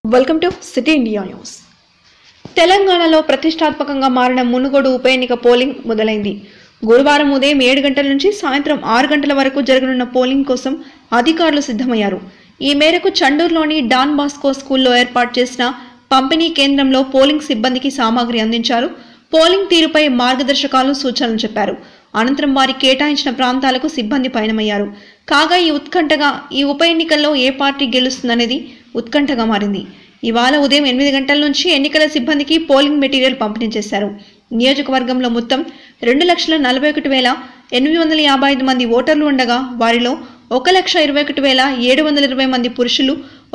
Welcome to city India news. తెలంగాణలో ప్రతిష్టాత్మకంగా మారిన మునుగోడు ఉప ఎన్నిక పోలింగ్ మొదలైంది. గురువారం ఉదయం 7 గంటల నుంచి సాయంత్రం 6 గంటల వరకు జరగనున్న పోలింగ్ కోసం అధికారులు సిద్ధమయ్యారు. ఈ మేరకు చండూరులోని డాన్ బాస్కో స్కూల్లో ఏర్పాటు చేసిన పంపిణీ కేంద్రంలో పోలింగ్ సిబ్బందికి సామాగ్రి అందించారు. పోలింగ్ తీరుపై మార్గదర్శకాలు సూచనలు చెప్పారు. అనంతరం వారి కేటాయించిన ప్రాంతాలకు సిబ్బంది పయనమయ్యారు. కాగా ఈ ఉప ఎన్నికల్లో ఏ పార్టీ గెలుస్తుందనేది ఉత్కంఠగా మారింది. ఇవాళ ఉదయం 8 గంటల నుంచి ఎన్నికల సిబ్బందికి పోలింగ్ మెటీరియల్ పంపిణీ చేశారు. నియోజకవర్గంలో మొత్తం 2,41,855 మంది ఓటర్లు ఉండగా వారిలో 1,21,720 మంది పురుషులు,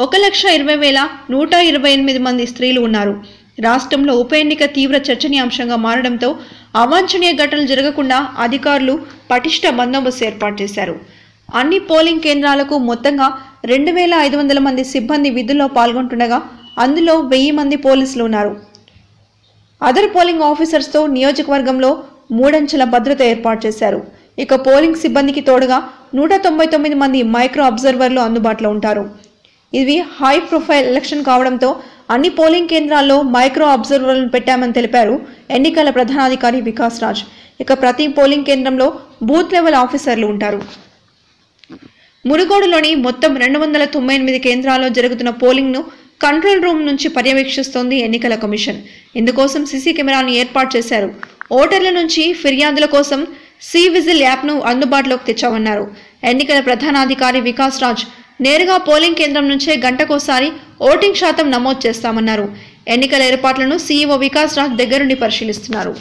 1,20,128 మంది స్త్రీలు ఉన్నారు. రాష్ట్రంలో ఉప ఎన్నిక తీవ్ర చర్చనీయాంశంగా మారడంతో అవాంఛనీయ ఘటనలు జరగకుండా అధికారులు పటిష్ట బందోబస్తు ఏర్పాటు చేశారు. అన్ని పోలింగ్ కేంద్రాలకు మొత్తంగా 2,500 మంది సిబ్బంది విధుల్లో పాల్గొంటుండగా అందులో 1000 మంది పోలీసులు ఉన్నారు. అదర్ పోలింగ్ ఆఫీసర్స్తో నియోజకవర్గంలో 3 అంచెల భద్రత ఏర్పాటు చేశారు. ఇక పోలింగ్ సిబ్బందికి తోడుగా 199 మంది మైక్రో అబ్జర్వర్లు అందుబాటులో ఉంటారు. ఇది హై ప్రొఫైల్ ఎలక్షన్ కావడంతో అన్ని పోలింగ్ కేంద్రాల్లో మైక్రో అబ్జర్వర్లను పెట్టామని తెలిపారు ఎన్నికల ప్రధానాధికారి వికాస్ రాజ్. ఇక ప్రతి పోలింగ్ కేంద్రంలో బూత్ లెవెల్ ఆఫీసర్లు ఉంటారు. మునుగోడులోని మొత్తం 298 కేంద్రాల్లో జరుగుతున్న పోలింగ్ను కంట్రోల్ రూమ్ నుంచి పర్యవేక్షిస్తోంది ఎన్నికల కమిషన్. ఇందుకోసం సీసీ కెమెరాను ఏర్పాటు చేశారు. ఓటర్ల నుంచి ఫిర్యాదుల కోసం సి విజిల్ యాప్ను అందుబాటులోకి తెచ్చామన్నారు ఎన్నికల ప్రధానాధికారి వికాస్ రాజ్. నేరుగా పోలింగ్ కేంద్రం నుంచే గంటకోసారి ఓటింగ్ శాతం నమోదు చేస్తామన్నారు. ఎన్నికల ఏర్పాట్లను సీఈఓ వికాస్ రాజ్ దగ్గరుండి పరిశీలిస్తున్నారు.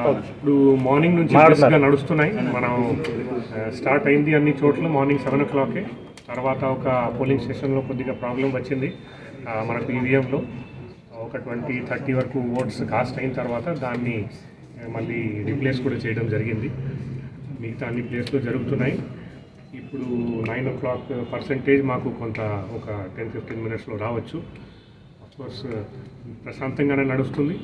ఇప్పుడు మార్నింగ్ నుంచి బేస్గా నడుస్తున్నాయి. మనం స్టార్ట్ అయింది అన్ని చోట్ల మార్నింగ్ 7 o'clock. తర్వాత ఒక పోలింగ్ స్టేషన్లో కొద్దిగా ప్రాబ్లం వచ్చింది మనకు ఈవీఎంలో. ఒక 20-30 వరకు ఓట్స్ కాస్ట్ అయిన తర్వాత దాన్ని మళ్ళీ రీప్లేస్ కూడా చేయడం జరిగింది. మిగతా అన్ని ప్లేస్లో జరుగుతున్నాయి. ఇప్పుడు 9 o'clock పర్సెంటేజ్ మాకు కొంత ఒక 10-15 minutesలో రావచ్చు. అఫ్కోర్స్ ప్రశాంతంగానే నడుస్తుంది.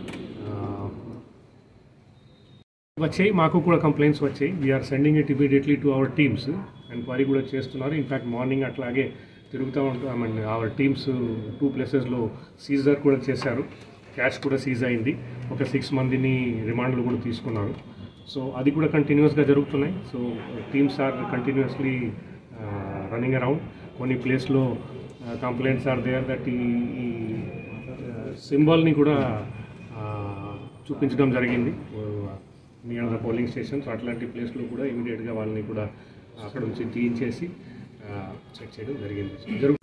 వచ్చాయి, మాకు కూడా కంప్లైంట్స్ వచ్చాయి. We're sending it immediately to our teams. Enquiry కూడా చేస్తున్నారు. ఇన్ఫ్యాక్ట్ మార్నింగ్ అట్లాగే తిరుగుతూ ఉంటాం. అవర్ టీమ్స్ 2 places సీజర్ కూడా చేశారు. క్యాష్ కూడా సీజ్ అయింది. ఒక 6 మందిని రిమాండ్లు కూడా తీసుకున్నారు. సో అది కూడా కంటిన్యూస్గా జరుగుతున్నాయి. So teams are continuously running around. కొన్ని ప్లేస్లో కంప్లైంట్స్ ఆర్ దేర్ దట్ ఈ సింబల్ని కూడా చూపించడం జరిగింది నియర్ ద పోలింగ్ స్టేషన్స్. అట్లాంటి ప్లేస్లో కూడా ఇమీడియట్గా వాళ్ళని కూడా అక్కడ నుంచి తీయించేసి చెక్ చేయడం జరిగింది.